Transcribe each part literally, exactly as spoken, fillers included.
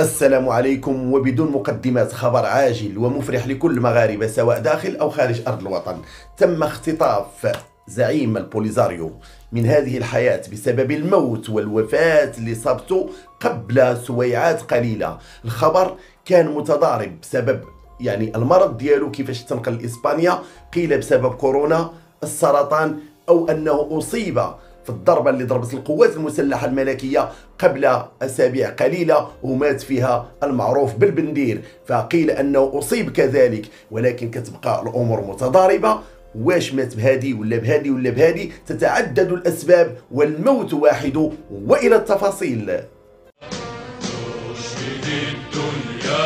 السلام عليكم. وبدون مقدمات، خبر عاجل ومفرح لكل المغاربة سواء داخل أو خارج أرض الوطن. تم اختطاف زعيم البوليزاريو من هذه الحياة بسبب الموت والوفاة اللي صابته قبل سويعات قليلة. الخبر كان متضارب بسبب يعني المرض ديالو كيفاش تنقل لإسبانيا، قيل بسبب كورونا، السرطان، أو أنه أصيب في الضربة اللي ضربت القوات المسلحة الملكية قبل أسابيع قليلة ومات فيها المعروف بالبندير، فقيل أنه أصيب كذلك، ولكن كتبقى الأمور متضاربة. واش مات بهادي ولا بهادي ولا بهادي؟ تتعدد الأسباب والموت واحد. وإلى التفاصيل. تشهد الدنيا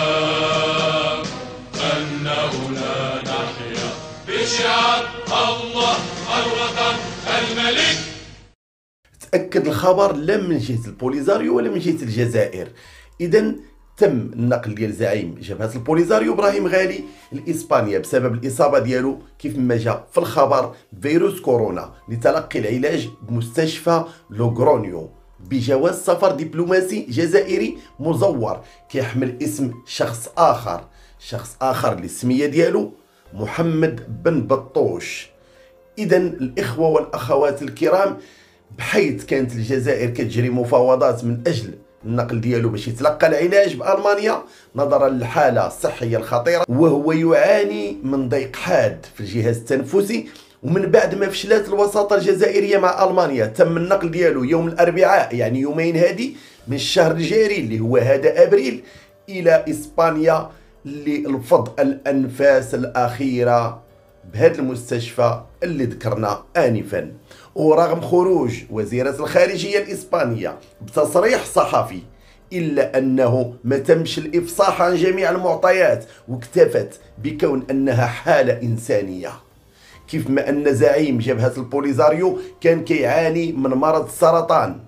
أنه لا نحيا بشعب الله الوطن الملك. تأكد الخبر لا من جهة البوليزاريو ولا من جهة الجزائر. إذا تم النقل ديال زعيم جبهة البوليزاريو إبراهيم غالي لإسبانيا بسبب الإصابة ديالو كيف ما جاء في الخبر فيروس كورونا، لتلقي العلاج بمستشفى لوغرونيو بجواز سفر دبلوماسي جزائري مزور كيحمل اسم شخص آخر شخص آخر اللي السمية ديالو محمد بن بطوش. إذا الإخوة والأخوات الكرام، بحيث كانت الجزائر كتجري مفاوضات من أجل النقل ديالو باش يتلقى العلاج بألمانيا نظرا للحالة الصحية الخطيرة، وهو يعاني من ضيق حاد في الجهاز التنفسي. ومن بعد ما فشلت الوساطة الجزائرية مع ألمانيا، تم النقل ديالو يوم الأربعاء، يعني يومين هادي من الشهر الجاري اللي هو هذا أبريل، إلى إسبانيا للفض الأنفاس الأخيرة بهذا المستشفى اللي ذكرنا آنفا. ورغم خروج وزيرة الخارجية الإسبانية بتصريح صحفي، إلا أنه ما تمش الإفصاح عن جميع المعطيات، واكتفت بكون أنها حالة إنسانية. كيف ما أن زعيم جبهة البوليزاريو كان كيعاني من مرض السرطان،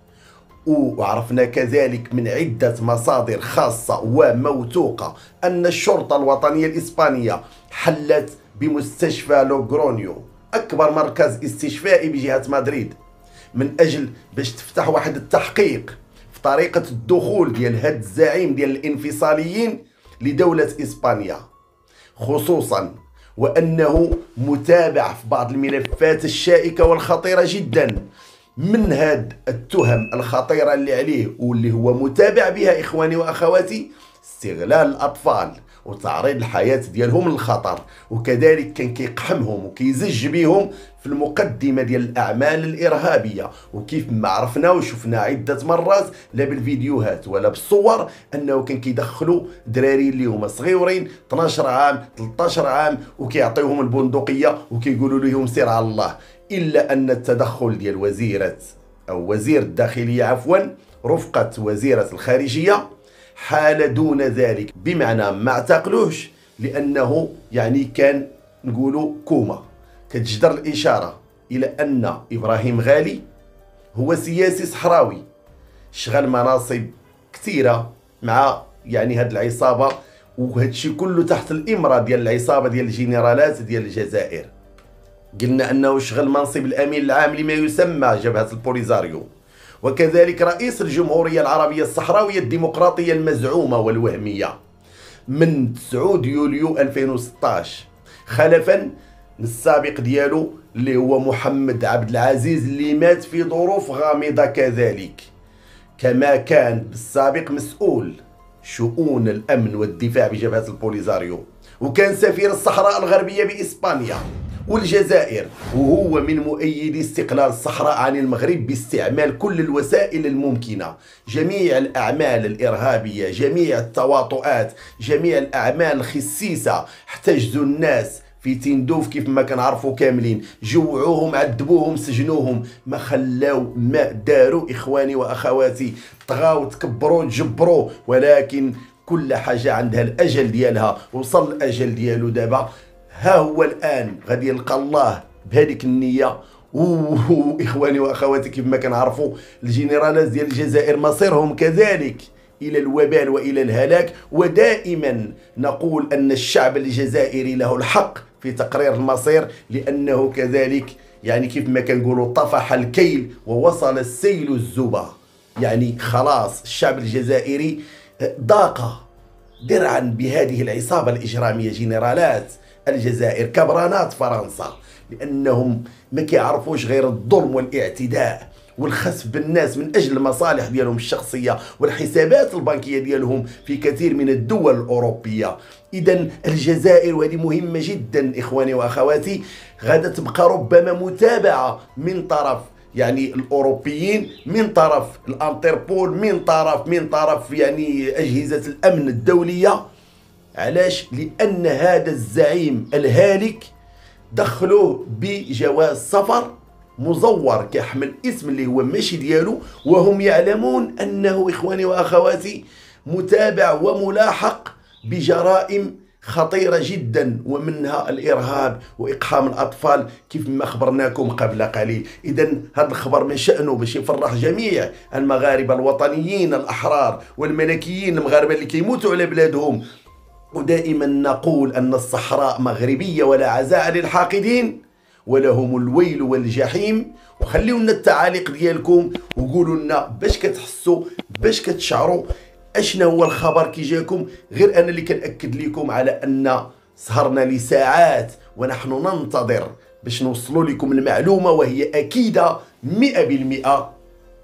وعرفنا كذلك من عدة مصادر خاصة وموثوقة أن الشرطة الوطنية الإسبانية حلت بمستشفى لوغرونيو، أكبر مركز استشفائي بجهة مدريد، من أجل باش تفتح واحد التحقيق في طريقة الدخول ديال هاد الزعيم ديال الانفصاليين لدولة إسبانيا، خصوصا وأنه متابع في بعض الملفات الشائكة والخطيرة جدا. من هاد التهم الخطيرة اللي عليه واللي هو متابع بها إخواني وأخواتي، استغلال الأطفال وتعريض الحياة ديالهم للخطر، وكذلك كان كيقحمهم وكيزج بهم في المقدمة ديال الأعمال الإرهابية. وكيف ما عرفنا وشفنا عدة مرات لا بالفيديوهات ولا بالصور أنه كان كيدخلوا دراري اللي هما صغيورين اثناش عام ثلاثطاش عام وكيعطيوهم البندقية وكيقولوا لهم سير على الله. إلا أن التدخل ديال وزيرة أو وزير الداخلية عفوا رفقة وزيرة الخارجية حال دون ذلك، بمعنى ما اعتقلوش لأنه يعني كان نقولوا كوما. كتجدر الإشارة إلى أن إبراهيم غالي هو سياسي صحراوي شغل مناصب كثيرة مع يعني هاد العصابة، وهادشي كله تحت الإمرة ديال العصابة ديال الجنرالات ديال الجزائر. قلنا أنه شغل منصب الأمين العام لما يسمى جبهة البوليزاريو، وكذلك رئيس الجمهورية العربية الصحراوية الديمقراطية المزعومة والوهمية من تسعة يوليو ألفين وستطاش، خلفا السابق ديالو اللي هو محمد عبد العزيز اللي مات في ظروف غامضة كذلك، كما كان بالسابق مسؤول شؤون الأمن والدفاع بجبهة البوليزاريو، وكان سفير الصحراء الغربية بإسبانيا والجزائر، وهو من مؤيدي استقلال الصحراء عن المغرب باستعمال كل الوسائل الممكنة، جميع الأعمال الإرهابية، جميع التواطؤات، جميع الأعمال الخسيسة. احتجزوا الناس في تندوف كيف ما كنعرفوا كاملين، جوعوهم، عذبوهم، سجنوهم، ما خلاو ما داروا إخواني وأخواتي. طغاو، تكبروا، تجبروا، ولكن كل حاجة عندها الأجل ديالها. وصل الأجل ديالو دابا، ها هو الآن غادي يلقى الله بهذيك النية. وإخواني وأخواتي كيف ما كنعرفوا الجنرالات ديال الجزائر مصيرهم كذلك إلى الوبال وإلى الهلاك. ودائما نقول أن الشعب الجزائري له الحق في تقرير المصير، لأنه كذلك يعني كيف ما كنقولوا طفح الكيل ووصل السيل الزبا. يعني خلاص الشعب الجزائري ضاق درعا بهذه العصابة الإجرامية جنرالات الجزائر كبرانات فرنسا، لأنهم ما كيعرفوش غير الظلم والاعتداء والخسف بالناس من أجل المصالح ديالهم الشخصية والحسابات البنكية ديالهم في كثير من الدول الأوروبية. إذا الجزائر، وهذه مهمة جدا إخواني وأخواتي، غادة تبقى ربما متابعة من طرف يعني الأوروبيين، من طرف الانتربول، من طرف من طرف يعني أجهزة الأمن الدولية. علاش؟ لأن هذا الزعيم الهالك دخلوه بجواز سفر مزور كيحمل اسم اللي هو ماشي ديالو، وهم يعلمون أنه إخواني وأخواتي متابع وملاحق بجرائم خطيرة جدا، ومنها الإرهاب وإقحام الأطفال كيف ما خبرناكم قبل قليل. إذا هذا الخبر من شأنه باش يفرح جميع المغاربة الوطنيين الأحرار والملكيين المغاربة اللي كيموتوا على بلادهم. ودائما نقول أن الصحراء مغربية ولا عزاء للحاقدين ولهم الويل والجحيم. وخليوا لنا التعاليق ديالكم وقولوا لنا باش كتحسوا، باش كتشعروا، اشنا هو الخبر كي جاكم. غير انا اللي كنأكد لكم على ان سهرنا لساعات ونحن ننتظر باش نوصلوا لكم المعلومة، وهي أكيدة مئة بالمئة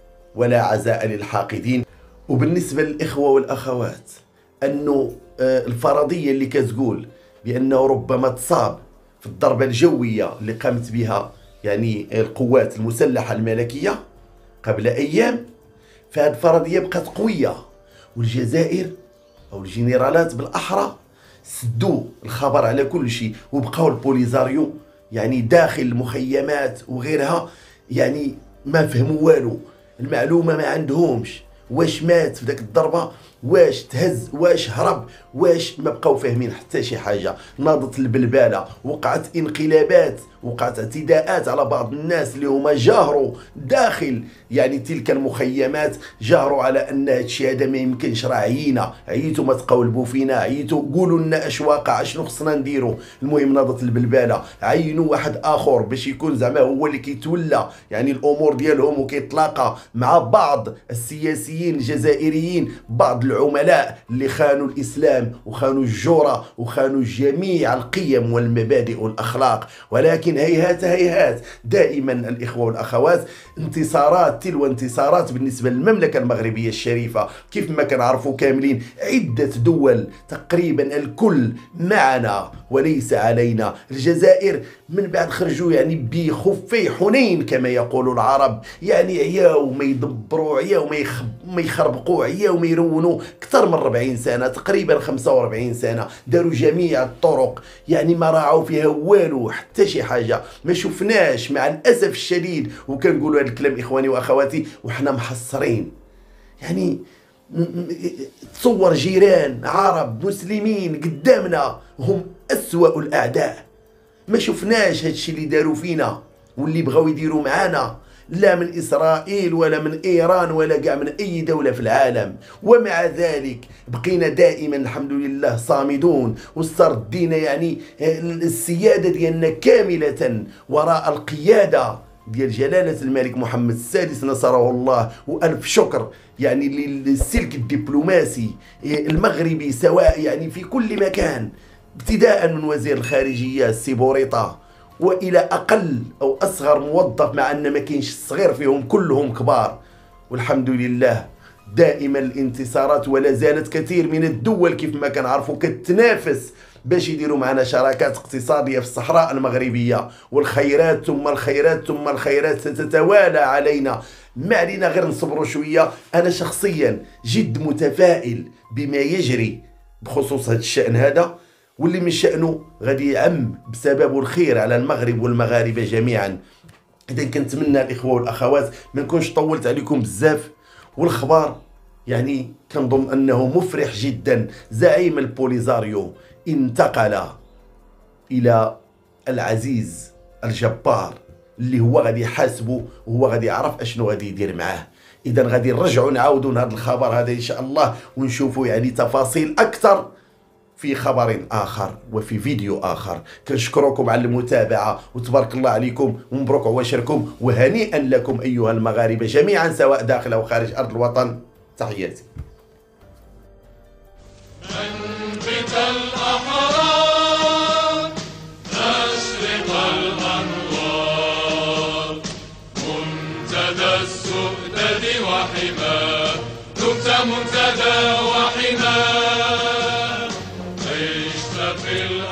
ولا عزاء للحاقدين. وبالنسبة للإخوة والأخوات، أنه الفرضية اللي كتقول بأنه ربما تصاب في الضربة الجوية اللي قامت بها يعني القوات المسلحة الملكية قبل أيام، فهذه الفرضية بقات قوية، والجزائر أو الجنرالات بالأحرى سدوا الخبر على كل شيء، وبقاو البوليزاريو يعني داخل المخيمات وغيرها يعني ما فهموا والو، المعلومة ما عندهمش، واش مات في ذاك الضربة، واش تهز، واش هرب، واش ما بقاو فاهمين حتى شي حاجة. ناضت البلبالة، وقعت انقلابات، وقعت اعتداءات على بعض الناس اللي هما جاهروا داخل يعني تلك المخيمات، جاهروا على ان هادشي هذا ما يمكنش، راه عيينا، عييتوا ما تقولبوا فينا، عييتوا قولوا لنا اش واقع، اشنو خصنا نديروا. المهم ناضت البلبالة، عينوا واحد اخر باش يكون زعما هو اللي كيتولى يعني الامور ديالهم، وكيتلاقى مع بعض السياسيين الجزائريين، بعض العملاء اللي خانوا الإسلام وخانوا الجورة وخانوا جميع القيم والمبادئ والأخلاق. ولكن هيهات هيهات، دائما الإخوة والأخوات انتصارات تلو انتصارات بالنسبة للمملكة المغربية الشريفة. كيف ما كنعرفوا كاملين، عدة دول تقريبا الكل معنا وليس علينا. الجزائر من بعد خرجوا يعني بخفي حنين كما يقول العرب، يعني عياو ما يدبروا، عياو ما يخربقوا، عياو ما يرونوا اكثر من أربعين سنة، تقريبا خمسة وأربعين سنة، داروا جميع الطرق يعني ما راعوا فيها والو، حتى شي حاجة ما شفناش مع الأسف الشديد. وكنقولوا هذا الكلام إخواني وأخواتي وحنا محصرين، يعني تصور جيران عرب مسلمين قدامنا هم أسوأ الأعداء، ما شفناش هادشي اللي داروا فينا واللي بغاو يديروا معانا، لا من إسرائيل ولا من إيران ولا كاع من أي دولة في العالم. ومع ذلك بقينا دائما الحمد لله صامدون، واستردينا يعني السيادة ديالنا كاملة وراء القيادة ديال جلالة الملك محمد السادس نصره الله. وألف شكر يعني للسلك الدبلوماسي المغربي، سواء يعني في كل مكان، ابتداء من وزير الخارجية السي بوريطة والى اقل او اصغر موظف، مع ان ما كاينش الصغير فيهم، كلهم كبار. والحمد لله دائما الانتصارات، ولا زالت كثير من الدول كيف ما كنعرفوا كتنافس باش يديروا معنا شراكات اقتصاديه في الصحراء المغربيه، والخيرات ثم الخيرات ثم الخيرات ستتوالى علينا. ما علينا غير نصبروا شويه. انا شخصيا جد متفائل بما يجري بخصوص هذا الشأن هذا، واللي من شأنه غادي يعم بسببه الخير على المغرب والمغاربة جميعا. إذا كنتمنى الإخوة والأخوات ما نكونش طولت عليكم بزاف، والخبر يعني كنظن أنه مفرح جدا. زعيم البوليزاريو انتقل إلى العزيز الجبار اللي هو غادي يحاسبه، وهو غادي يعرف اشنو غادي يدير معاه. إذا غادي نرجعوا نعاودوا هذا الخبر هذا إن شاء الله، ونشوفوا يعني تفاصيل أكثر في خبر آخر وفي فيديو آخر. كنشكركم على المتابعة، وتبارك الله عليكم، ومبروك عواشركم، وهنيئا لكم أيها المغاربة جميعا سواء داخل أو خارج أرض الوطن. تحياتي. منتدى وحماه، عشت في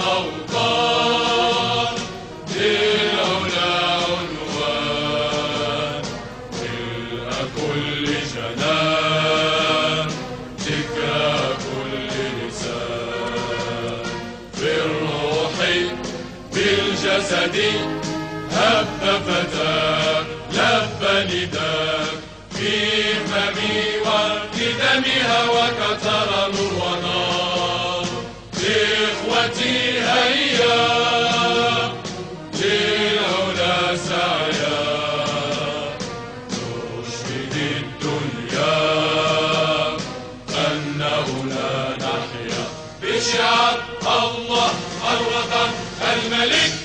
الأوطان للعلا عنوان، ملء كل جنان ذكرى كل لسان، في الروح بالجسد هب فتاك لبى نداك، في فمي والقدم هواك ترى نور ونار. إخوتي هيا للعلا سعيا، نشهد الدنيا أنه لا نحيا بشعار الله الوطن الملك.